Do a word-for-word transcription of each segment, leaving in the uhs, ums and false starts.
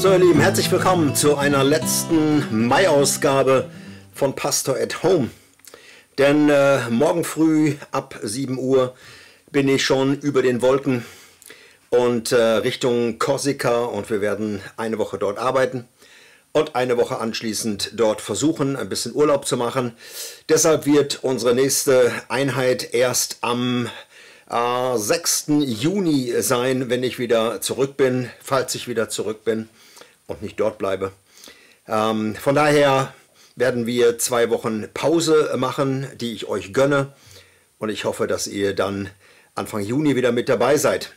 So ihr Lieben, herzlich willkommen zu einer letzten Mai-Ausgabe von Pastor at Home. Denn äh, morgen früh ab sieben Uhr bin ich schon über den Wolken und äh, Richtung Korsika, und wir werden eine Woche dort arbeiten und eine Woche anschließend dort versuchen, ein bisschen Urlaub zu machen. Deshalb wird unsere nächste Einheit erst am äh, sechsten Juni sein, wenn ich wieder zurück bin, falls ich wieder zurück bin und nicht dort bleibe. Ähm, von daher werden wir zwei Wochen Pause machen, die ich euch gönne, und ich hoffe, dass ihr dann Anfang Juni wieder mit dabei seid.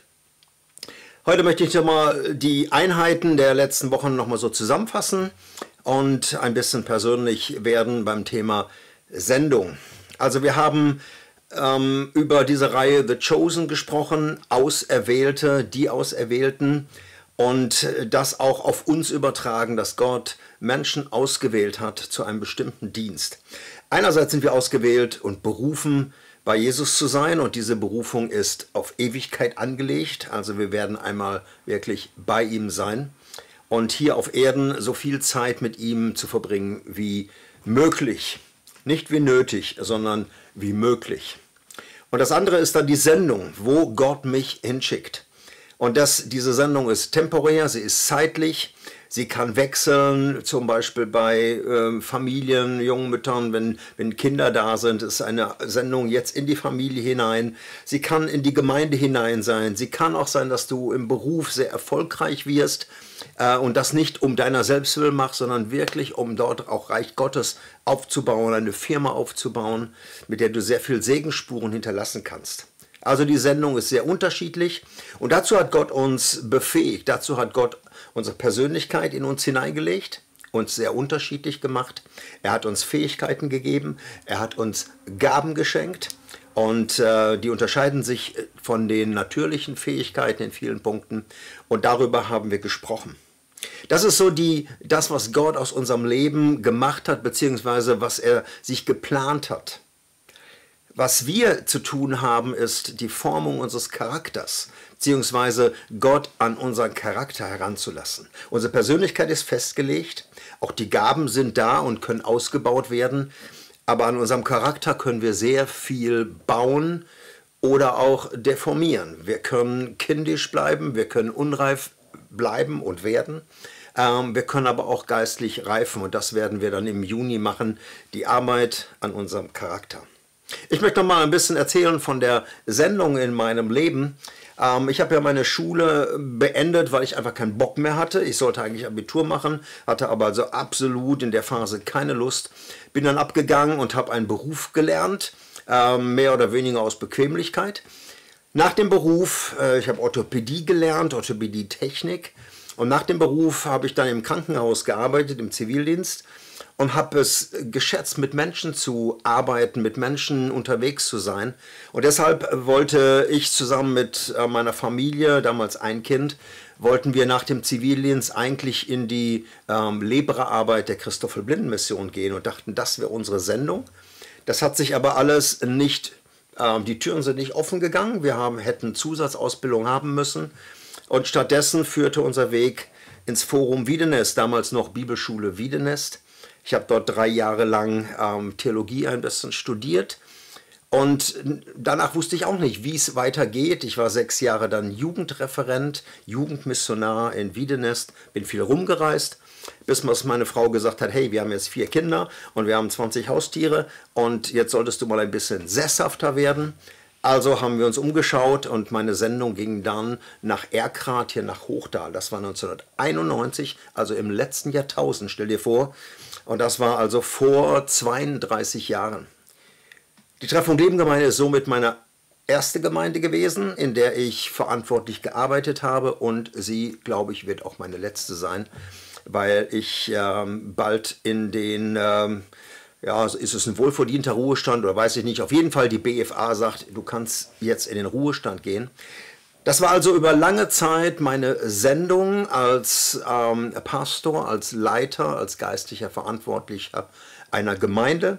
Heute möchte ich nochmal die Einheiten der letzten Wochen nochmal so zusammenfassen und ein bisschen persönlich werden beim Thema Sendung. Also wir haben ähm, über diese Reihe The Chosen gesprochen, Auserwählte, die Auserwählten, und das auch auf uns übertragen, dass Gott Menschen ausgewählt hat zu einem bestimmten Dienst. Einerseits sind wir ausgewählt und berufen, bei Jesus zu sein, und diese Berufung ist auf Ewigkeit angelegt. Also wir werden einmal wirklich bei ihm sein und hier auf Erden so viel Zeit mit ihm zu verbringen wie möglich. Nicht wie nötig, sondern wie möglich. Und das andere ist dann die Sendung, wo Gott mich hinschickt. Und das, diese Sendung ist temporär, sie ist zeitlich, sie kann wechseln, zum Beispiel bei äh, Familien, jungen Müttern, wenn, wenn Kinder da sind, ist eine Sendung jetzt in die Familie hinein. Sie kann in die Gemeinde hinein sein, sie kann auch sein, dass du im Beruf sehr erfolgreich wirst äh, und das nicht um deiner selbst willen machst, sondern wirklich um dort auch Reich Gottes aufzubauen, eine Firma aufzubauen, mit der du sehr viel Segensspuren hinterlassen kannst. Also die Sendung ist sehr unterschiedlich, und dazu hat Gott uns befähigt, dazu hat Gott unsere Persönlichkeit in uns hineingelegt, uns sehr unterschiedlich gemacht. Er hat uns Fähigkeiten gegeben, er hat uns Gaben geschenkt, und äh, die unterscheiden sich von den natürlichen Fähigkeiten in vielen Punkten, und darüber haben wir gesprochen. Das ist so die, das, was Gott aus unserem Leben gemacht hat, beziehungsweise was er sich geplant hat. Was wir zu tun haben, ist die Formung unseres Charakters, beziehungsweise Gott an unseren Charakter heranzulassen. Unsere Persönlichkeit ist festgelegt, auch die Gaben sind da und können ausgebaut werden, aber an unserem Charakter können wir sehr viel bauen oder auch deformieren. Wir können kindisch bleiben, wir können unreif bleiben und werden. Ähm, wir können aber auch geistlich reifen, und das werden wir dann im Juni machen, die Arbeit an unserem Charakter. Ich möchte noch mal ein bisschen erzählen von der Sendung in meinem Leben. Ähm, ich habe ja meine Schule beendet, weil ich einfach keinen Bock mehr hatte. Ich sollte eigentlich Abitur machen, hatte aber also absolut in der Phase keine Lust. Bin dann abgegangen und habe einen Beruf gelernt, ähm, mehr oder weniger aus Bequemlichkeit. Nach dem Beruf, äh, ich habe Orthopädie gelernt, Orthopädie-Technik. Und nach dem Beruf habe ich dann im Krankenhaus gearbeitet, im Zivildienst. Und habe es geschätzt, mit Menschen zu arbeiten, mit Menschen unterwegs zu sein. Und deshalb wollte ich zusammen mit meiner Familie, damals ein Kind, wollten wir nach dem Zivildienst eigentlich in die ähm, Leberarbeit der Christoffel-Blinden-Mission gehen und dachten, das wäre unsere Sendung. Das hat sich aber alles nicht, äh, die Türen sind nicht offen gegangen. Wir haben, hätten Zusatzausbildung haben müssen. Und stattdessen führte unser Weg ins Forum Wiedenest, damals noch Bibelschule Wiedenest. Ich habe dort drei Jahre lang ähm, Theologie ein bisschen studiert, und danach wusste ich auch nicht, wie es weitergeht. Ich war sechs Jahre dann Jugendreferent, Jugendmissionar in Wiedenest, bin viel rumgereist, bis meine Frau gesagt hat, hey, wir haben jetzt vier Kinder und wir haben zwanzig Haustiere und jetzt solltest du mal ein bisschen sesshafter werden. Also haben wir uns umgeschaut, und meine Sendung ging dann nach Erkrath, hier nach Hochdahl. Das war neunzehnhunderteinundneunzig, also im letzten Jahrtausend, stell dir vor. Und das war also vor zweiunddreißig Jahren. Die Treff- und Leben-Gemeinde ist somit meine erste Gemeinde gewesen, in der ich verantwortlich gearbeitet habe, und sie, glaube ich, wird auch meine letzte sein, weil ich ähm, bald in den, ähm, ja, ist es ein wohlverdienter Ruhestand oder weiß ich nicht, auf jeden Fall die B F A sagt, du kannst jetzt in den Ruhestand gehen. Das war also über lange Zeit meine Sendung als ähm, Pastor, als Leiter, als geistlicher Verantwortlicher einer Gemeinde.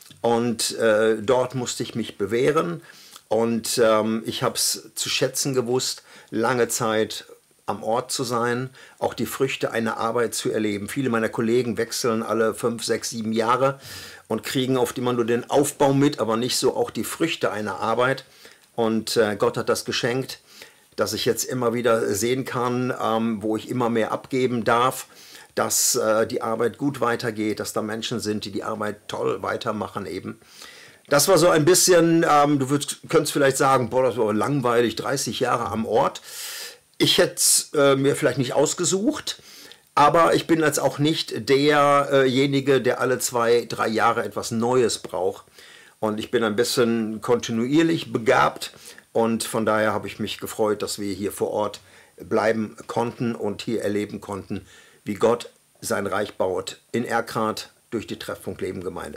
Und äh, dort musste ich mich bewähren. Und ähm, ich habe es zu schätzen gewusst, lange Zeit am Ort zu sein, auch die Früchte einer Arbeit zu erleben. Viele meiner Kollegen wechseln alle fünf, sechs, sieben Jahre und kriegen oft immer nur den Aufbau mit, aber nicht so auch die Früchte einer Arbeit. Und äh, Gott hat das geschenkt, dass ich jetzt immer wieder sehen kann, ähm, wo ich immer mehr abgeben darf, dass äh, die Arbeit gut weitergeht, dass da Menschen sind, die die Arbeit toll weitermachen eben. Das war so ein bisschen, ähm, du würdest, könntest vielleicht sagen, boah, das war langweilig, dreißig Jahre am Ort. Ich hätte es äh, mir vielleicht nicht ausgesucht, aber ich bin jetzt auch nicht derjenige, der alle zwei, drei Jahre etwas Neues braucht. Und ich bin ein bisschen kontinuierlich begabt und von daher habe ich mich gefreut, dass wir hier vor Ort bleiben konnten und hier erleben konnten, wie Gott sein Reich baut in Erkrath durch die Treffpunkt Leben Gemeinde.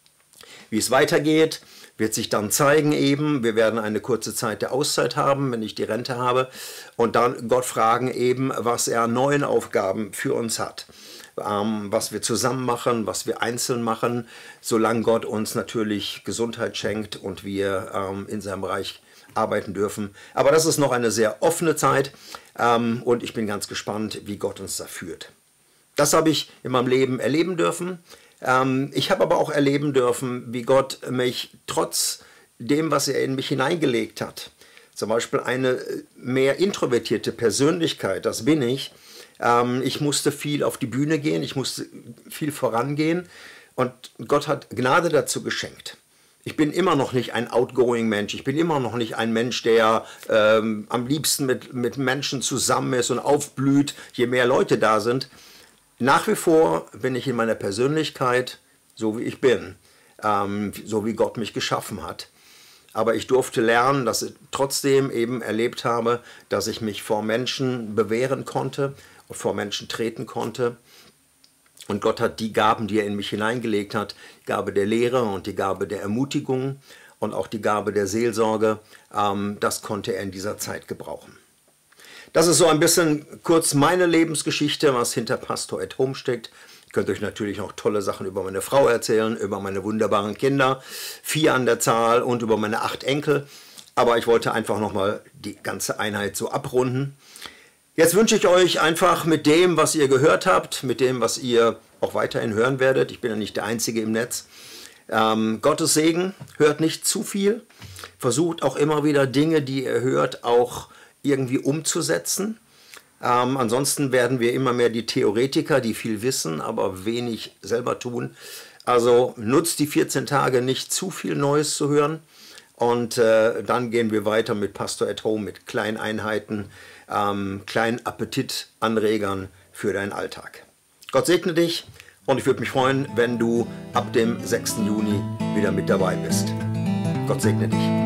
Wie es weitergeht, wird sich dann zeigen eben. Wir werden eine kurze Zeit der Auszeit haben, wenn ich die Rente habe. Und dann Gott fragen eben, was er an neuen Aufgaben für uns hat. Ähm, was wir zusammen machen, was wir einzeln machen, solange Gott uns natürlich Gesundheit schenkt und wir ähm, in seinem Reich arbeiten dürfen. Aber das ist noch eine sehr offene Zeit ähm, und ich bin ganz gespannt, wie Gott uns da führt. Das habe ich in meinem Leben erleben dürfen. Ähm, ich habe aber auch erleben dürfen, wie Gott mich trotz dem, was er in mich hineingelegt hat, zum Beispiel eine mehr introvertierte Persönlichkeit, das bin ich. Ähm, ich musste viel auf die Bühne gehen, ich musste viel vorangehen und Gott hat Gnade dazu geschenkt. Ich bin immer noch nicht ein outgoing Mensch, ich bin immer noch nicht ein Mensch, der ähm, am liebsten mit, mit Menschen zusammen ist und aufblüht, je mehr Leute da sind. Nach wie vor bin ich in meiner Persönlichkeit so, wie ich bin, ähm, so wie Gott mich geschaffen hat. Aber ich durfte lernen, dass ich trotzdem eben erlebt habe, dass ich mich vor Menschen bewähren konnte und vor Menschen treten konnte. Und Gott hat die Gaben, die er in mich hineingelegt hat, die Gabe der Lehre und die Gabe der Ermutigung und auch die Gabe der Seelsorge, ähm, das konnte er in dieser Zeit gebrauchen. Das ist so ein bisschen kurz meine Lebensgeschichte, was hinter Pastor at Home steckt. Ich könnte euch natürlich noch tolle Sachen über meine Frau erzählen, über meine wunderbaren Kinder, vier an der Zahl und über meine acht Enkel. Aber ich wollte einfach nochmal die ganze Einheit so abrunden. Jetzt wünsche ich euch einfach mit dem, was ihr gehört habt, mit dem, was ihr auch weiterhin hören werdet. Ich bin ja nicht der Einzige im Netz. Ähm, Gottes Segen, hört nicht zu viel. Versucht auch immer wieder Dinge, die ihr hört, auch irgendwie umzusetzen. Ähm, ansonsten werden wir immer mehr die Theoretiker, die viel wissen, aber wenig selber tun. Also nutzt die vierzehn Tage nicht zu viel Neues zu hören. Und äh, dann gehen wir weiter mit Pastor at Home, mit kleinen Einheiten, ähm, kleinen Appetitanregern für deinen Alltag. Gott segne dich und ich würde mich freuen, wenn du ab dem sechsten Juni wieder mit dabei bist. Gott segne dich.